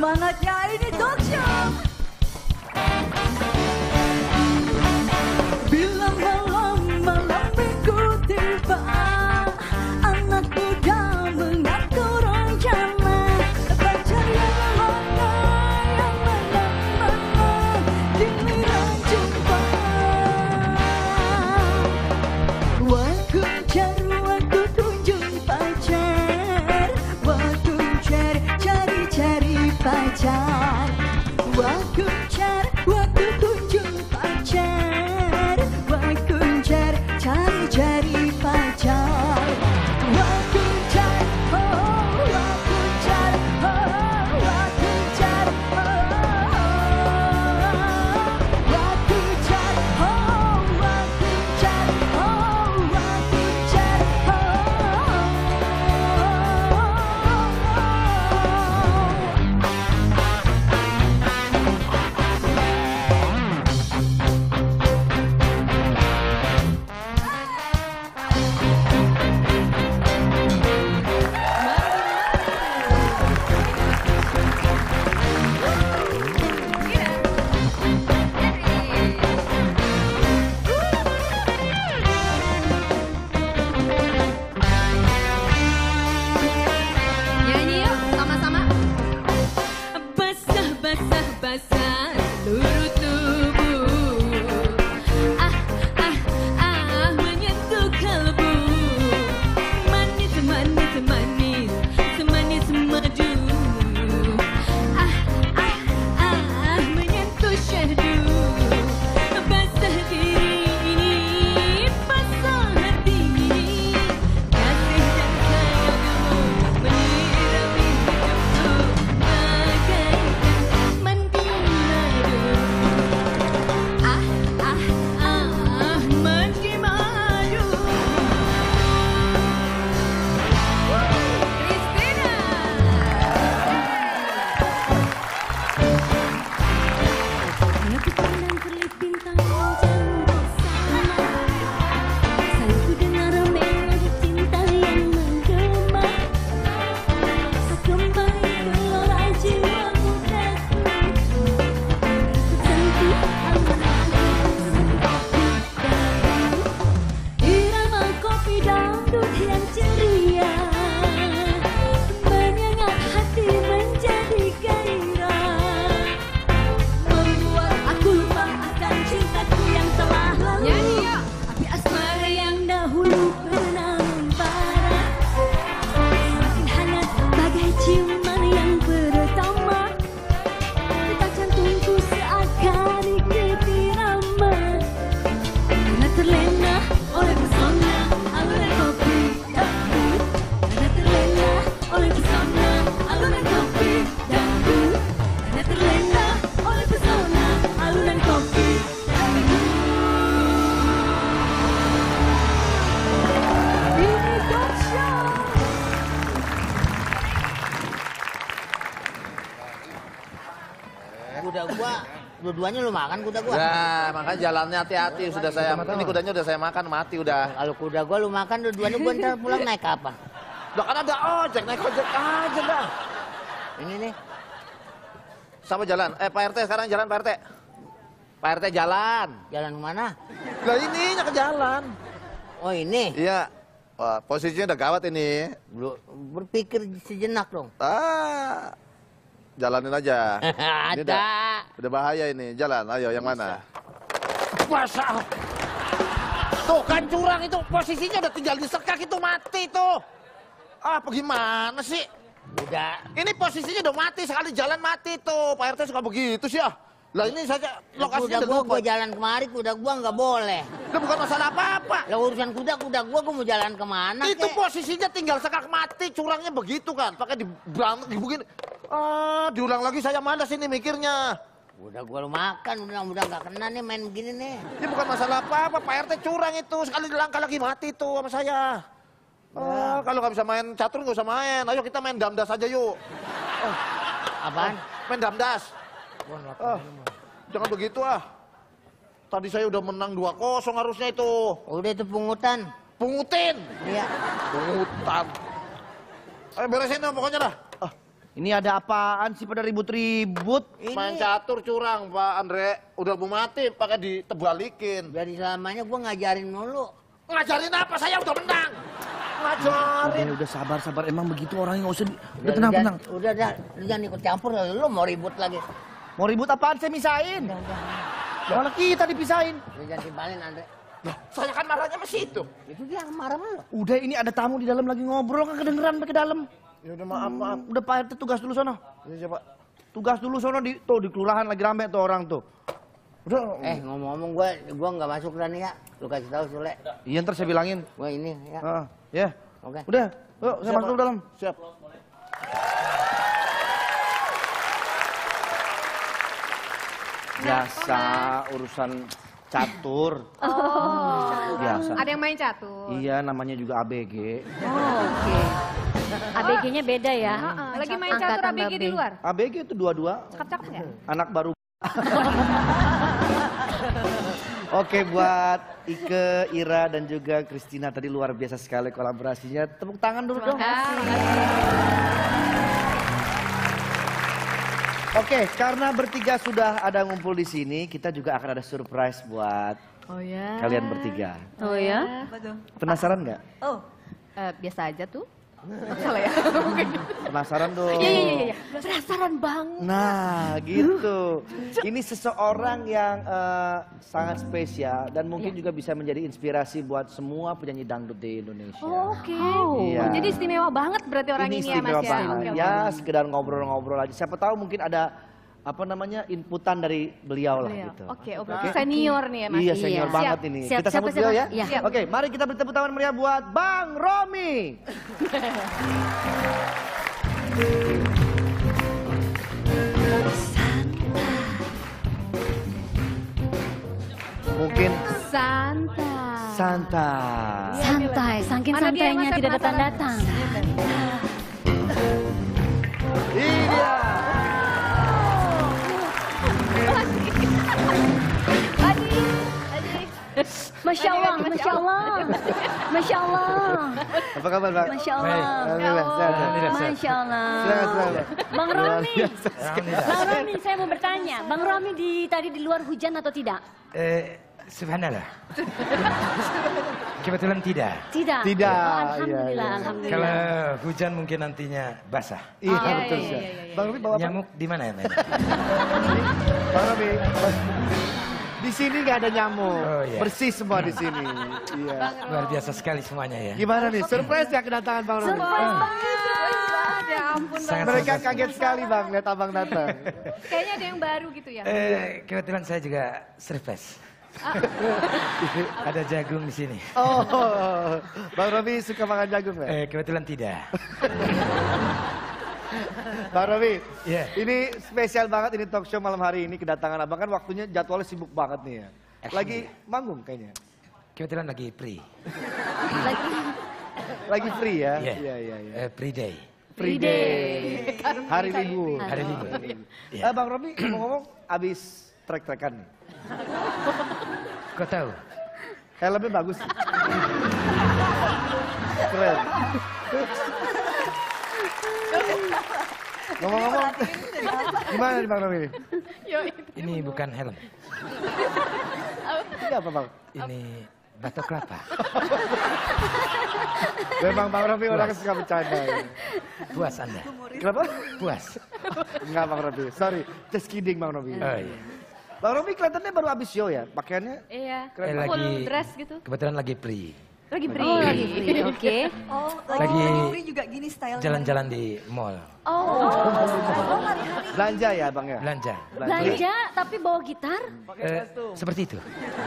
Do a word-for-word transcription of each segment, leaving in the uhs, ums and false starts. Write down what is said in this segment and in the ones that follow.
semangatnya ini talk show. Bila malam-malam minggu tiba, anak muda mengatur rencana, baca yang mana, yang mana-mana, giliran jumpa. Waktu cari, waktu kunjung pacar, waktu cari, cari-cari pacar, waktu cari, waktu kunjung pacar, waktu cari, cari-cari pacar, waktu cari, oh, waktu cari, oh, waktu cari, oh, waktu cari, oh, waktu cari, oh, waktu cari, Nyanyi yuk sama-sama. Basah, basah, basah seluruh tubuh. Ah, ah, ah menyentuh kalbu. Manis, manis, manis, semanis madu. Ah, ah, ah menyentuh syahdu. Basah diri ini, basah hati ini. Kasih dan sayangmu menyirami hidupku bagaikan mandi madu. Ah, ah, ah mandi madu. Christina. Aku pandang kerlip bintang jauh bersama. Sayangku dengar melodi cinta yang menggema. Kembali gelora jiwa mudaku. Tersentuh alunan irama kopi dangdut yang ceria, menyengat hati menjadi gairah, membuat aku lupa akan cintaku yang telah lalu. Nyanyi yuk. Api asmara yang dahulu pernah membara, semakin hangat bagai ciuman yang pertama. Detak jantungku seakan ikuti irama, karena terlena oleh pesona alunan kopi dangdut, karena terlena oleh pesona alunan kopi dangdut, karena terlena oleh pesona alunan kopi dangdut. Ini talk show. Kuda gua, dua-duanya lu makan kuda gua. Ya, makanya jalannya hati-hati sudah saya. Ini kudanya udah saya makan mati udah. Kalau kuda gua lu makan dua-duanya gua ntar pulang naik apa? Udah kan ada ojek, naik ojek aja dah. Ini nih. Sama jalan. Eh Pak R T sekarang jalan Pak R T. Pak R T jalan. Jalan kemana? Lah ininya ke jalan. Oh ini. Iya. Wah, posisinya udah gawat ini. Lu berpikir sejenak dong. Ah. Jalanin aja. Ini Ada. udah, udah bahaya ini. Jalan, ayo yang mana? Masa? Tuh kan curang itu posisinya udah tinggal disekak itu mati tuh. Ah, apa gimana sih? Udah. Ini posisinya udah mati sekali jalan mati tuh. Pak R T suka begitu sih ya. Lah ini saja lokasinya Kuda udah gua, lupa. gua jalan kemari, kuda gua nggak boleh. Itu bukan masalah apa-apa. Lah urusan kuda, kuda gua, gua mau jalan kemana Itu kek? posisinya tinggal sekak mati, curangnya begitu kan. Pakai diberantem, dibugin. Ah, diulang lagi saya mana sini mikirnya. Udah gua lu makan, udah udah nggak kena nih main begini nih. Ini bukan masalah apa-apa, Pak R T curang itu. Sekali dilangkah lagi mati tuh sama saya. Oh, kalau nggak bisa main catur nggak usah main. Ayo kita main damdas aja yuk. Oh, Apaan? main damdas. Gua nggak Oh, tahu. jangan begitu ah. Tadi saya udah menang dua kosong harusnya itu. Udah itu pungutan. Pungutin. Iya. Pungutan. Ayo beresin dong pokoknya dah. Ah, Ini ada apaan sih pada ribut-ribut? Main catur curang Pak Andre. Udah mau mati pakai ditebalikin. Biar selamanya gue ngajarin mulu. Ngajarin apa? Saya udah menang. Ngajarin. Udah, udah sabar-sabar. Emang begitu orangnya, nggak usah. Di... Udah Udah, tenang, jangan- tenang. Udah, udah, lu jangan ikut campur, lu mau ribut lagi. Mau ribut apaan? Saya misahin. Malah kita dipisahin. Lu jangan tibalin, Andre. Saya kan marahnya masih itu. Itu dia yang marah mulu. Udah, ini ada tamu di dalam lagi ngobrol, kan kedengeran sampai ke dalam. Ya udah maaf, maaf. Udah Pak R T tugas dulu sono. Ini siapa? Tugas dulu sono di tuh di kelurahan lagi rame tuh orang tuh. Udah. Eh, ngomong-ngomong gue, gue nggak masuk dan ya. Lu kasih tahu Sule. Iya ntar saya bilangin. Gue ini ya. Ah, ya. Oke. Udah, yuk saya Siap, masuk Pak. dulu dalam. Siap. Biasa urusan catur. Oh. Biasa. Ada yang main catur. Iya, namanya juga A B G. Oh, oke. A B G-nya beda ya. Heeh, lagi main catur A B G di luar. A B G itu dua-dua. Cakep-cakep nggak? Anak baru. Oke, buat Ike, Ira, dan juga Christina tadi luar biasa sekali kolaborasinya. Tepuk tangan dulu dong. Oke, karena bertiga sudah ada ngumpul di sini, kita juga akan ada surprise buat Oh ya. kalian bertiga. Oh ya. Penasaran nggak? Oh, eh, biasa aja tuh. Salah ya? Penasaran dong. Iya, iya, iya, iya. Penasaran banget. Nah, gitu. Ini seseorang yang eh, sangat spesial dan mungkin juga bisa menjadi inspirasi buat semua penyanyi dangdut di Indonesia. Oh, Oke. Iya. Oh, jadi istimewa banget berarti orang ini, ya istimewa Mas ya. banget. Oke, oke. Ya, sekedar ngobrol-ngobrol aja. Siapa tahu mungkin ada apa namanya inputan dari beliau lah Beliau. gitu. Oke, oh berarti senior nih ya Mas. Iya, senior Siap. banget ini. Siap, Kita siap, sambut siap. beliau ya. Iya. Oke, mari kita beri tepuk tangan meriah buat Bang Romi. Mungkin Santai. santai. Santai, saking Mana dia, santainya Mas? tidak Penasaran. datang-datang. Ini dia. Masya Allah, Masya Allah. Masya Allah. Apa kabar, Bang? Masya Allah. Alhamdulillah, sehat, sehat. Masya Allah. Silakan, silakan. Bang Romi, Alhamdulillah. Bang Romi, saya mau bertanya. Bang Romi di tadi di luar hujan atau tidak? Eh, subhanallah. Kebetulan tidak. Tidak. Tidak, Oh, iya, Alhamdulillah, iya. Alhamdulillah. Kalau hujan mungkin nantinya basah. Iya, iya, betul. iya, Siap. iya, iya. Bang Romi bawa apa? Nyamuk di mana ya, Men? Bang Romi. Di sini nggak ada nyamuk. Oh, iya. Bersih semua di sini. Iya. Luar biasa sekali semuanya ya. Gimana nih? Surprise ya kedatangan Bang Romi? Surprise banget. Ya ampun. Sangat Mereka surprise. kaget sekali Bang lihat Abang datang. Kayaknya ada yang baru gitu ya. Eh, kebetulan saya juga surprise. Ada jagung di sini. Oh, Bang Romi suka makan jagung nggak? Eh, kebetulan tidak. Bang Romi, Iya. ini spesial banget ini talk show malam hari ini kedatangan Abang kan waktunya jadwalnya sibuk banget nih ya. Lagi manggung kayaknya. Kebetulan lagi free. Lagi Lagi free ya? Iya. Iya, iya, iya. Eh, free day. Free day. Hari libur. Hari libur. Iya. Eh, Bang Romi ngomong-ngomong abis trek-trekan nih. Kau tahu? Helmnya bagus. Keren. Ngomong-ngomong, gimana nih Bang Romi? Ini bukan helm. Ini apa Bang? Ini batok kelapa. Memang Bang Romi orang suka bercanda. Ya. Puas Anda? Kenapa? Puas? Enggak Bang Romi, sorry. Just kidding Bang Romi. Oh iya. Bang Romi kelihatannya baru habis show ya, pakaiannya Iya. keren Eh, banget. Full lagi, dress gitu. kebetulan lagi free. Lagi free. Oh, lagi free. Oke. Oh, Lagi- lagi, lagi free juga gini style. Jalan-jalan di mall. Oh. Belanja ya Bang ya? Belanja. Belanja tapi bawa gitar? Eh, seperti itu.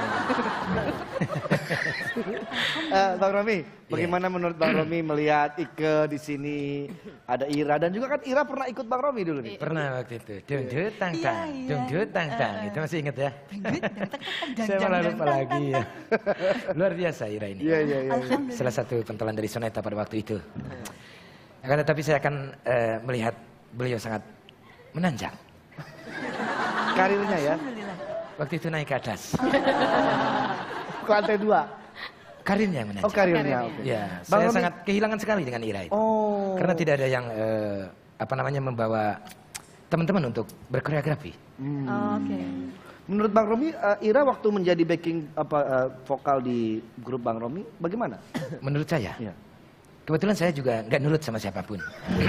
Eh, Bang Romi, bagaimana menurut Bang Romi melihat Ike di sini ada Ira dan juga kan Ira pernah ikut Bang Romi dulu nih. Pernah waktu itu. Dung dut tang tang, Iya, iya. dung dut tang tang. Itu masih inget ya? Dan Saya malah lupa lagi ya. Luar biasa Ira ini. Iya iya iya. Salah satu pentolan dari Soneta pada waktu itu. Akan tetapi saya akan eh, melihat beliau sangat menanjak. Karirnya ya. Waktu itu naik ke atas. Ke lantai dua. Karirnya menanjak. Oh karirnya. Oke. Ya, Bang saya Romi- sangat kehilangan sekali dengan Ira itu. Oh. Karena tidak ada yang eh, apa namanya membawa teman-teman untuk berkoreografi. Oh, Oke. Menurut Bang Romi, uh, Ira waktu menjadi backing apa uh, vokal di grup Bang Romi, bagaimana? Menurut saya, Iya. kebetulan saya juga nggak nurut sama siapapun.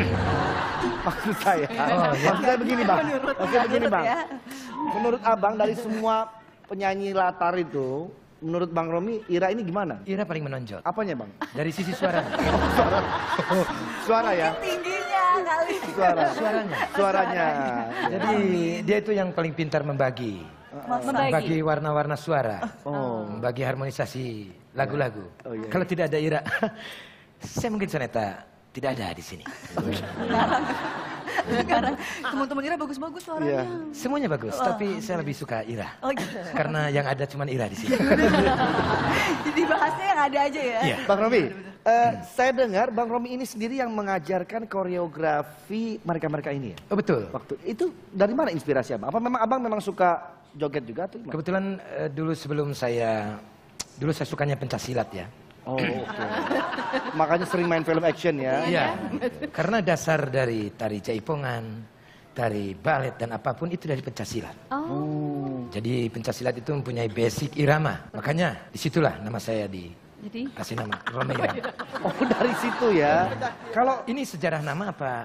Maksud saya, Oh, iya. maksud saya begini Bang. Menurut Maksud saya begini menurut Bang. ya. Menurut Abang dari semua penyanyi latar itu, menurut Bang Romi, Ira ini gimana? Ira paling menonjol Apanya Bang? dari sisi suara. Suara ya? Tingginya kali. Suara. Suaranya. Suaranya. Jadi dia itu yang paling pintar membagi, membagi Membagi. warna-warna suara, Oh. membagi harmonisasi lagu-lagu. Oh, iya. Kalau tidak ada Ira, saya mungkin Soneta tidak ada di sini. Sekarang teman-teman Ira bagus-bagus suaranya. Iya. Semuanya bagus, tapi saya lebih suka Ira. Oh gitu. Karena yang ada cuma Ira di sini. Jadi bahasnya yang ada aja ya. Iya. Bang Romi, eh, saya dengar Bang Romi ini sendiri yang mengajarkan koreografi mereka-mereka ini ya? Oh betul. Waktu itu dari mana inspirasi Abang? Apa memang Abang memang suka joget juga tuh? Kebetulan eh, dulu sebelum saya, dulu saya sukanya pencaksilat ya. Oh, oke. Makanya sering main film action ya. Iya. Karena dasar dari tari jaipongan, tari balet dan apapun itu dari pencaksilat. Oh. Jadi pencaksilat itu mempunyai basic irama. Makanya disitulah nama saya Jadi dikasih nama Romi Irama. Oh, dari situ ya. Kalau Ini sejarah nama apa?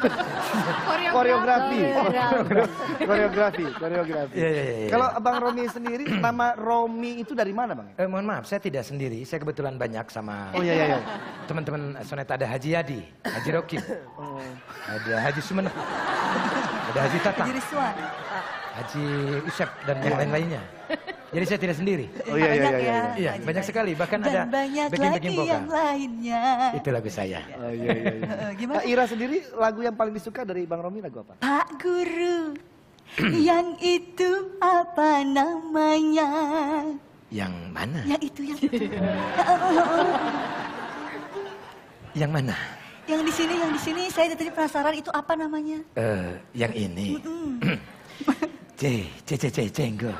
koreografi. Koreografi. koreografi, koreografi. Iya, iya, iya. Kalau Abang Romi sendiri, nama Romi itu dari mana Bang? Eh, mohon maaf, saya tidak sendiri. Saya kebetulan banyak sama Oh iya, iya, iya. teman-teman Soneta. Ada Haji Yadi, Haji Rokim, Oh. ada Haji Sumenep, ada Haji Tatang, Jadi Rizwan. Haji Usep dan yang lain-lainnya. Jadi saya tidak sendiri. Oh iya, iya, Banyak iya, ya. Iya, Haji banyak Baik. sekali. Bahkan Dan ada banyak backing-backing lagi vokal. yang lainnya. Itu lagu saya. Oh, iya, iya, iya. Eh, Gimana? Nah, Ira sendiri lagu yang paling disuka dari Bang Romi lagu apa? Pak Guru, yang itu apa namanya? Yang mana? Yang itu yang Yang mana? yang di sini, yang di sini. Saya tadi penasaran itu apa namanya? Eh, yang ini. C, C, C, C, Cenggo.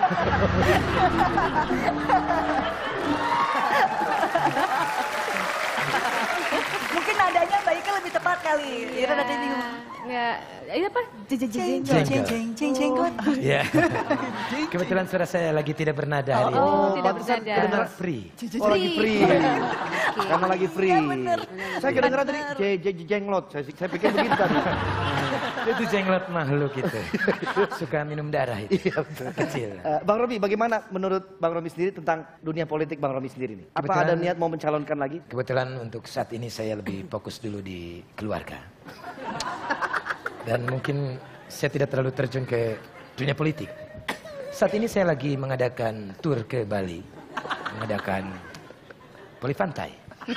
Mungkin nadanya baiknya lebih tepat kali. Ira tadi bingung. Enggak. Ini apa? Jeng jeng jeng Jeng jeng. jeng jeng jeng jenggot. Ya. Kebetulan suara saya lagi tidak bernada hari ini. Oh, tidak pantesan bernada. Kebetulan free. Oh, lagi free. Karena lagi free. Iya, bener. Saya kedengeran tadi J J J jenglot. Saya, saya pikir begitu tadi. Itu jenglot makhluk itu. Suka minum darah itu. Iya, betul. Kecil. Eh, Bang Romi, bagaimana menurut Bang Romi sendiri tentang dunia politik Bang Romi sendiri nih? Apa Kebetulan- ada niat mau mencalonkan lagi? Kebetulan untuk saat ini saya lebih fokus dulu di keluarga. Dan mungkin saya tidak terlalu terjun ke dunia politik. Saat ini saya lagi mengadakan tur ke Bali. Mengadakan poli pantai.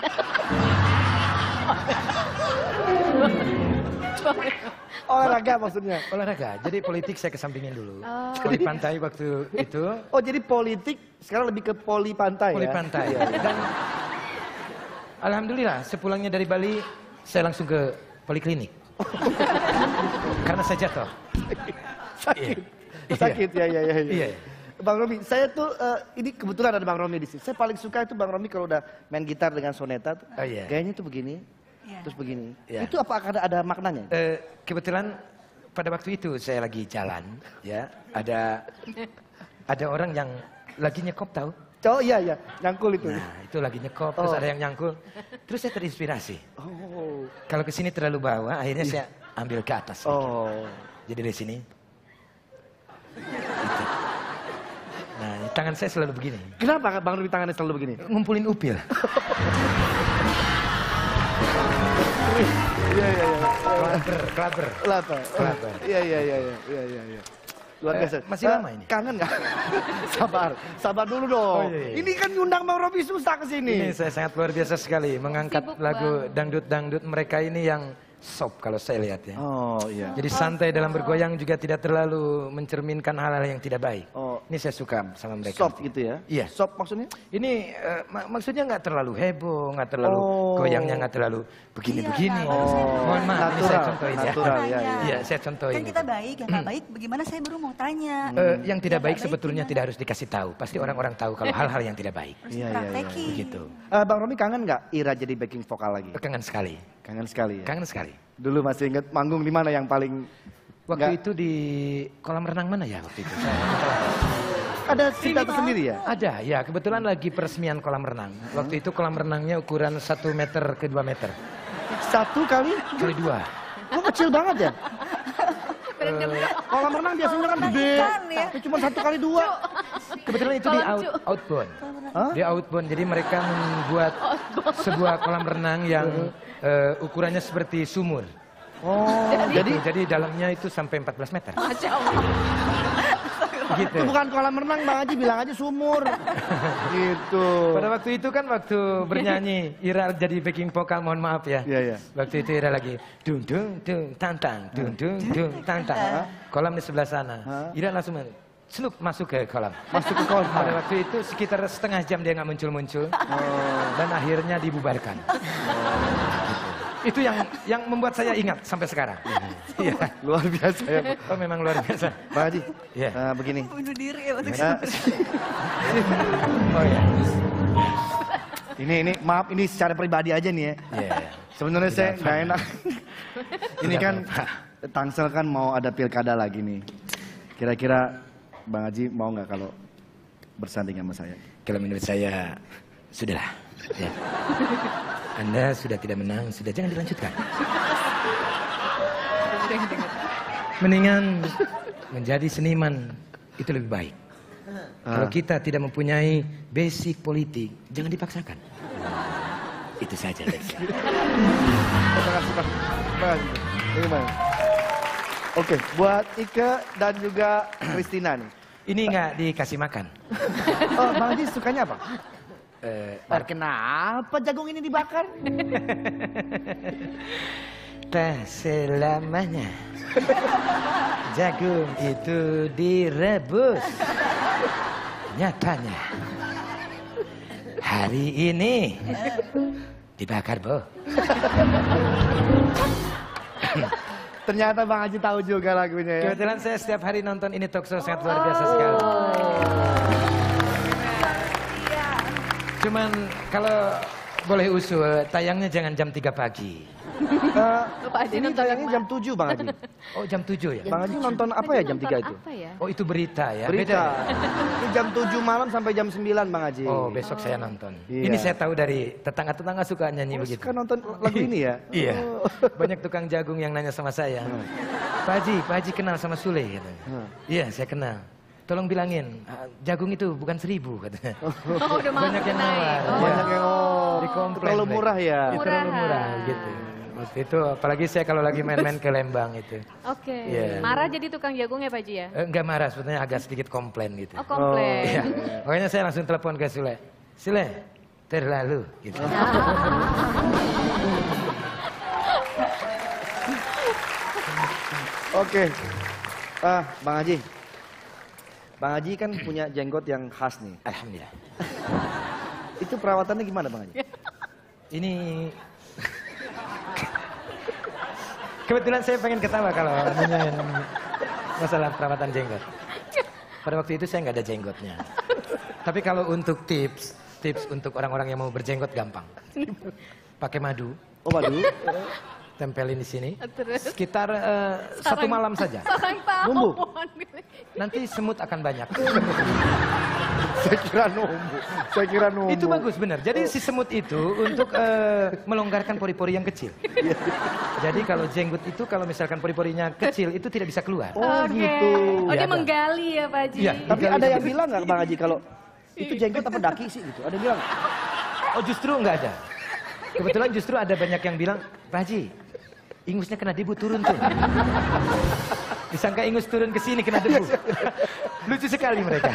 Olahraga maksudnya. Olahraga. Jadi politik saya kesampingin dulu. Poli pantai waktu itu. Oh jadi politik sekarang lebih ke poli pantai Poli ya? pantai. Iya, iya. Dan alhamdulillah sepulangnya dari Bali saya langsung ke poliklinik. Karena saya jatuh. Sakit. Iya. Sakit ya ya ya. Iya. Bang Romi, saya tuh eh, ini kebetulan ada Bang Romi di sini. Saya paling suka itu Bang Romi kalau udah main gitar dengan soneta tuh. Oh, iya. Gayanya tuh begini. Iya. Terus begini. Iya. Itu apa ada ada maknanya? Eh, kebetulan pada waktu itu saya lagi jalan, ya ada ada orang yang lagi nyekop tahu. Oh iya iya, nyangkul itu. Nah itu lagi nyekop, terus Oh. ada yang nyangkul, terus saya terinspirasi. Oh. Kalau kesini terlalu bawah, akhirnya saya ambil ke atas. Oh. Jadi dari sini. Gitu. Nah tangan saya selalu begini, Kenapa Bang Romi tangannya selalu begini? ngumpulin upil. Iya iya iya. Klaber, klaber. Lapa. Kelapa. Iya iya iya iya iya iya. iya. Luar Eh, biasa. masih Eh, lama ini? Kangen nggak? Sabar, sabar dulu dong. Oh, iya, iya. Ini kan ngundang Bang Romi susah ke Ini sini. saya sangat luar biasa sekali mengangkat Sibuk lagu dangdut-dangdut mereka ini yang soft kalau saya lihat ya. Oh iya. Jadi santai dalam bergoyang juga tidak terlalu mencerminkan hal-hal yang tidak baik. Oh. Ini saya suka sama mereka. Soft gitu ya? Iya. Soft maksudnya? Ini eh, mak- maksudnya nggak terlalu heboh, nggak terlalu Oh. goyangnya nggak terlalu begini-begini. Iya, Kak. Oh. Mohon maaf, ini saya Natural, contohin ya. natural, Aku ya, nanya. ya. Iya, saya contohin. Kan kita baik, yang nggak baik bagaimana saya baru mau tanya. Eh, yang tidak Yang baik nggak sebetulnya gimana? tidak harus dikasih tahu. Pasti orang-orang tahu kalau hal-hal yang tidak baik. Harus Iya, iya, iya. praktekin. Begitu. Eh, Bang Romi kangen nggak Ira jadi backing vokal lagi? Kangen sekali. Kangen sekali ya? Kangen sekali. Dulu masih inget manggung di mana yang paling Waktu nggak- itu di kolam renang mana ya waktu itu? ada cerita tersendiri ya? Ada, ya kebetulan lagi peresmian kolam renang. Waktu itu kolam renangnya ukuran satu meter ke dua meter. Satu kali? Kali dua. Kok kecil banget ya? Kolam renang biasanya kan gede, tapi cuma satu kali dua. Kebetulan itu di out, outbound. Hah? Di outbound, jadi mereka membuat sebuah kolam renang yang eh, ukurannya seperti sumur. Oh, Jadi, jadi dalamnya itu sampai empat belas meter. Gitu. itu bukan kolam renang Bang Haji, bilang aja sumur. Gitu. Pada waktu itu kan waktu bernyanyi Ira jadi backing vokal, mohon maaf ya. Iya, iya. Waktu itu Ira lagi dung dung dung tantang dung dung dung tantang. Kolam di sebelah sana. Ira langsung men- Slup masuk ke kolam. Masuk ke kolam. Pada waktu itu sekitar setengah jam dia nggak muncul-muncul. Dan akhirnya dibubarkan. Itu yang yang membuat saya ingat sampai sekarang. Iya. Luar biasa ya. Oh memang luar biasa. Bang Haji, Iya. nah, begini. Bunuh diri ya waktu Nah, Oh ya. ini ini maaf ini secara pribadi aja nih ya. Iya. Sebenarnya saya nggak enak. Ini Tidak kan apa-apa. Tangsel kan mau ada pilkada lagi nih. Kira-kira Bang Haji mau nggak kalau bersanding sama saya? Kalau menurut saya, sudahlah. Ya. Anda sudah tidak menang, sudah jangan dilanjutkan. Mendingan menjadi seniman itu lebih baik. Kalau kita tidak mempunyai basic politik, jangan dipaksakan. Itu saja. Leslie. Terima kasih Bang. Terima kasih. Bagaimana? Oke, buat Ike dan juga Christina nih. Ini nggak dikasih makan. Oh, Bang Haji sukanya apa? Eh, Eh, kenapa jagung ini dibakar? tak selamanya jagung itu direbus. Nyatanya hari ini dibakar, Bo. Ternyata Bang Haji tahu juga lagunya ya. Kebetulan saya setiap hari nonton ini talk show sangat luar biasa sekali. Cuman kalau boleh usul, tayangnya jangan jam tiga pagi. Eh, Pak Haji ini nonton tayangnya yang jam tujuh Bang Haji. Oh jam tujuh ya? Bang Haji nonton apa ya jam tiga itu? Apa ya? Oh itu berita ya? Berita. Beda. Ini jam tujuh malam sampai jam sembilan Bang Haji. Oh besok saya nonton. Iya. Ini saya tahu dari tetangga-tetangga suka nyanyi Oh, begitu. suka nonton lagu ini ya? Iya. Oh. Banyak tukang jagung yang nanya sama saya. Pak Haji, Pak Haji kenal sama Sule katanya. Hmm. Iya saya kenal. Tolong bilangin, "Ah, jagung itu bukan seribu katanya. Oh, udah mahal Banyak yang naik. nawar. Oh. Banyak yang oh, Dikomplain terlalu mereka. murah ya. Itu terlalu Murahan. murah gitu. Waktu itu apalagi saya kalau lagi main-main ke Lembang itu. Oke. Iya. Marah jadi tukang jagung ya Pak Haji ya? Eh, enggak marah, sebetulnya agak sedikit komplain gitu. Oh komplain. Iya. Makanya saya langsung telepon ke Sule. Sule, terlalu gitu. Oke. Ah, Bang Haji. Bang Haji kan punya jenggot yang khas nih. Alhamdulillah. Itu perawatannya gimana Bang Haji? Ini kebetulan saya pengen ketawa kalau ngomongin masalah perawatan jenggot. Pada waktu itu saya nggak ada jenggotnya. Tapi kalau untuk tips, tips untuk orang-orang yang mau berjenggot gampang. Pakai madu, Oh, waduh. tempelin di sini. Terus? Sekitar eh, satu malam saja. Sarang tawon. Bumbu? Nanti semut akan banyak. Saya kira numbu. Saya kira numbu. Itu bagus benar. Jadi si semut itu untuk eh, melonggarkan pori-pori yang kecil. Jadi kalau jenggot itu kalau misalkan pori-porinya kecil itu tidak bisa keluar. Oh, Oke. gitu. Oh Iya, dia ada. menggali ya Pak Haji? Iya. Tapi ada yang bilang nggak Bang Haji kalau itu jenggot apa daki sih gitu? Ada yang bilang? Oh justru nggak ada. Kebetulan justru ada banyak yang bilang, Pak Haji, ingusnya kena debu turun tuh. Disangka ingus turun ke sini kena debu. Lucu sekali mereka.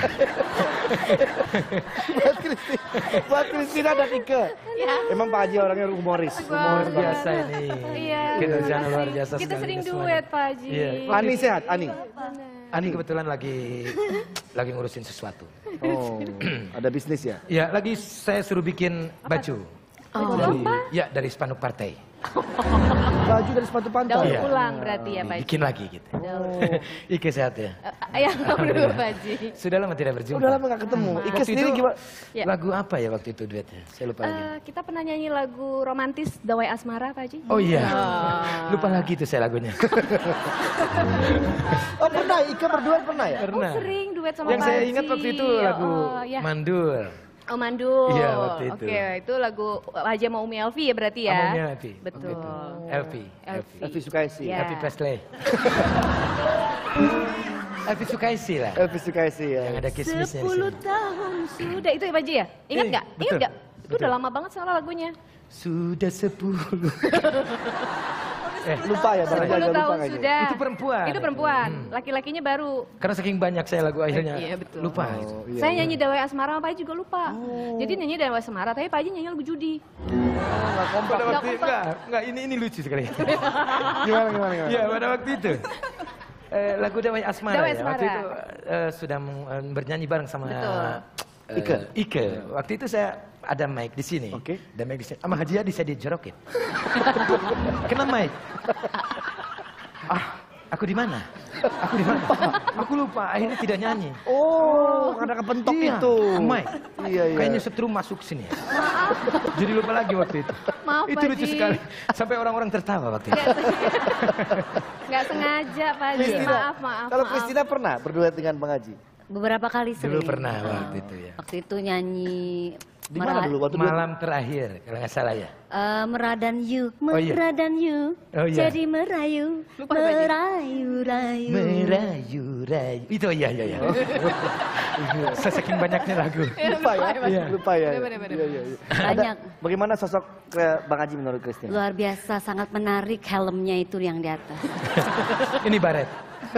Buat Christina, buat Christina dan Ike. Ya. Emang Pak Haji orangnya humoris. Luar Humoris banget. biasa ini. Iya. Kinerjanya luar biasa Kita sekali sering semuanya. duet Pak Haji. Iya. Ani sehat, Ani. Ani kebetulan lagi lagi ngurusin sesuatu. Oh, ada bisnis ya? Ya, lagi saya suruh bikin baju. Oh. Dari, Apa? ya dari spanduk partai. Baju dari sepatu pantai. Daur Iya. ulang berarti ya Pak Haji. Bikin lagi gitu. Ike sehat ya. Eh, Ya, dulu Pak Haji. Sudah lama tidak berjumpa. Udah lama gak ketemu. Ike Waktu sendiri itu, gimana? Ya. Lagu apa ya waktu itu duetnya? Saya lupa lagi. Eh, kita pernah nyanyi lagu romantis Dawai Asmara Pak Haji. Oh iya. Oh. Lupa lagi itu saya lagunya. Oh pernah, Ike berdua pernah ya? Pernah. Oh, sering duet sama Yang Pak saya Haji. ingat waktu itu lagu Oh, ya. Mandul. Oh, Mandul. Iya, waktu itu. Oke, itu lagu Haji sama Umi Elvi ya berarti ya? Sama Umi Elvi. Betul. Elvi. Elvi. Elvi Sukaisi. Iya. Elvi Presley. Elvi Sukaisi lah. Elvi Sukaisi ya. Yang ada kismisnya di Sepuluh sini. tahun sudah itu ya Pak Haji ya? Ingat Eh, nggak? Ingat betul, nggak? Itu betul. udah lama banget soalnya lagunya. Sudah sepuluh. eh, Lupa ya, Bang Haji Sepuluh agak lupa tahun kayaknya. sudah. Itu perempuan. Itu perempuan. Laki-lakinya baru. Karena saking banyak saya lagu akhirnya Iya, betul. lupa. Oh, iya, Saya iya. nyanyi Dawai Asmara sama Pak Haji juga lupa. Oh. Jadi nyanyi Dawai Asmara, tapi Pak Haji nyanyi lagu judi. Nggak kompak. Pada waktu Nggak itu, enggak, enggak, ini ini lucu sekali. Gimana, gimana, gimana? Iya, pada waktu itu. Eh, lagu Dawai Asmara, Dawai ya. Waktu Asmara. itu eh, sudah meng- eh, bernyanyi bareng sama Betul. eh, Ike. Ike. Waktu itu saya ada mic di sini. Oke. Ada mic di sini. Sama Haji Adi saya dijorokin. Kena mic. Ah, aku di mana? Aku di mana? Aku lupa. Akhirnya tidak nyanyi. Oh, karena kepentok Iya, itu. mic. Iya, iya. Kayaknya setrum masuk sini. Jadi lupa lagi waktu itu. Maaf, Itu Pak lucu Haji. sekali. Sampai orang-orang tertawa waktu itu. Nggak sengaja. Nggak sengaja Pak Haji. Christina, Maaf, maaf, Kalau maaf. Christina pernah berduet dengan Bang Haji? Beberapa kali Dulu sering. pernah waktu itu ya. Waktu itu nyanyi Di mana Mera- dulu waktu duet? Malam terakhir, kalau nggak salah ya. eh, Meradan You, Oh, iya. Meradan You, Oh, iya. jadi merayu, Lupa, Pak Haji. merayu-rayu. Merayu-rayu. Itu iya, iya, iya. Saya saking banyaknya lagu. Lupa ya? Iya. Lupa ya? Bener, bener, Iya, iya, iya. Banyak. Ada- Bagaimana sosok eh, Bang Haji menurut Christina? Luar biasa, sangat menarik helmnya itu yang di atas. Ini baret.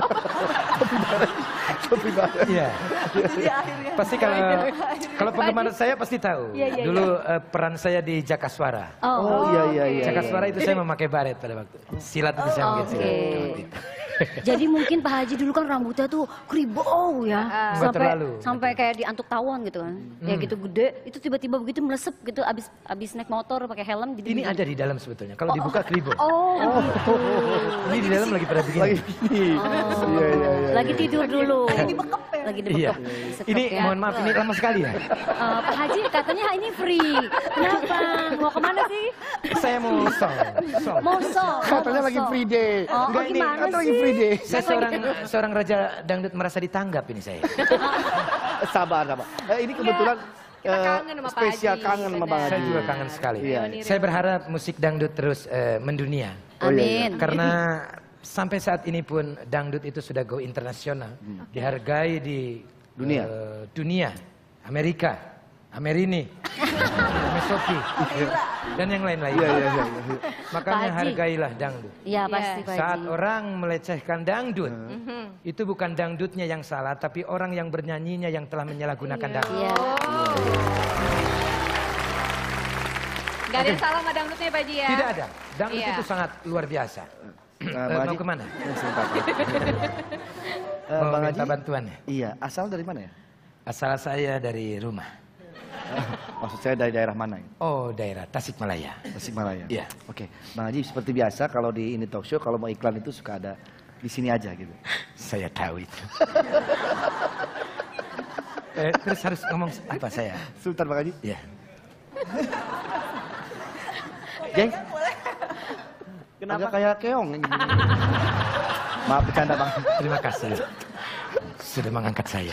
Lebih banyak. Iya. Itu dia akhirnya. Pasti kalau kalau penggemar saya pasti tahu. Iya, iya, Dulu eh, peran saya di Jakaswara. Oh, iya, iya, iya. Jakaswara itu saya memakai baret pada waktu. Silat itu saya mungkin oke. silat waktu itu. Jadi mungkin Pak Haji dulu kan rambutnya tuh kribo ya. Nggak Sampai terlalu. sampai kayak diantuk tawon gitu kan. Ya gitu gede, itu tiba-tiba begitu melesep gitu abis abis naik motor pakai helm jadi Ini bisa- ada di dalam sebetulnya. Kalau dibuka kribo. Oh, gitu. Ini di dalam lagi pada begini. Lagi gini. Iya, iya, iya. Lagi tidur dulu. Lagi bekep ya. Lagi Iya. dibekep. disekep Ini ya. mohon maaf ini lama sekali ya. Eh, Pak Haji katanya ini free. Kenapa? Mau kemana sih? Saya mau song. song. Mau so? Katanya lagi free day. Oh, Enggak, ini gimana Katanya lagi sih? free day. Saya seorang seorang raja dangdut merasa ditanggap ini saya. Sabar, sabar. Eh, ini kebetulan Kita eh, kangen sama Pak spesial Haji, kangen sama Bang benar. Haji. Saya juga kangen sekali. Iya. Saya berharap musik dangdut terus eh, mendunia. Oh, iya, iya. Amin. Karena sampai saat ini pun dangdut itu sudah go internasional, dihargai di Dunia. eh, dunia, Amerika, Amerini, Mesoki, dan yang lain-lain. Iya, iya, iya. iya. Makanya Pak Haji. hargailah dangdut. Iya pasti Pak Saat Haji. orang melecehkan dangdut, itu bukan dangdutnya yang salah, tapi orang yang bernyanyinya yang telah menyalahgunakan dangdut. Iya. Gak ada yang salah sama dangdutnya Pak Haji ya? Tidak ada. Dangdut Iya. itu sangat luar biasa. Nah, Eh, Bang mau Haji. kemana? Eh, sebentar. Eh, Mau Bang minta Haji. bantuan ya? Iya, asal dari mana ya? Asal saya dari rumah. Maksud saya dari daerah mana? Ya? Oh, daerah Tasikmalaya. Tasikmalaya. Iya. Oke, Bang Haji seperti biasa kalau di ini talk show kalau mau iklan itu suka ada di sini aja gitu. Saya tahu itu. eh, terus harus ngomong apa saya? Sebentar Bang Haji. Ya. Geng. Kenapa? Agak kayak keong. Maaf bercanda Bang. Terima kasih sudah mengangkat saya.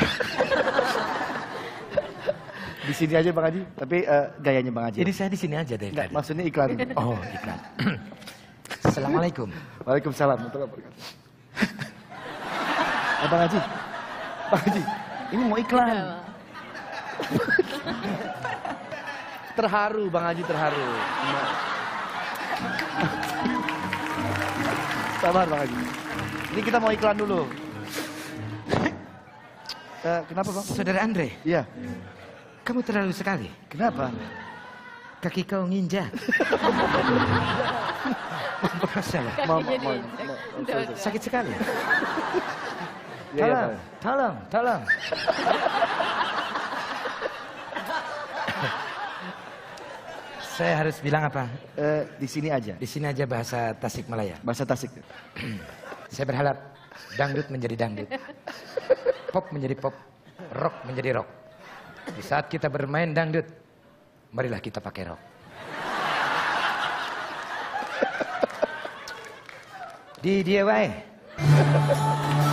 Di sini aja Bang Haji, tapi eh, gayanya Bang Haji. Jadi saya di sini aja dari Enggak, tadi. maksudnya iklan. Oh, iklan. Assalamualaikum. Waalaikumsalam warahmatullahi wabarakatuh. Eh, Bang Haji. Bang Haji, ini mau iklan. Terharu Bang Haji, terharu. Sabar Bang Haji. Ini kita mau iklan dulu. Eh, kenapa Bang? Saudara Andre, Iya. kamu terlalu sekali. Kenapa? Kaki kau nginjak. Masalah. Mau, mau, mau, mau. Sakit sekali. Iya, iya, Tolong, Bang. tolong, tolong. Saya harus bilang apa? Eh, di sini aja. Di sini aja bahasa Tasikmalaya. Bahasa Tasik. Saya berharap dangdut menjadi dangdut, pop menjadi pop, rock menjadi rock. Di saat kita bermain dangdut, marilah kita pakai rock. Di dia wae.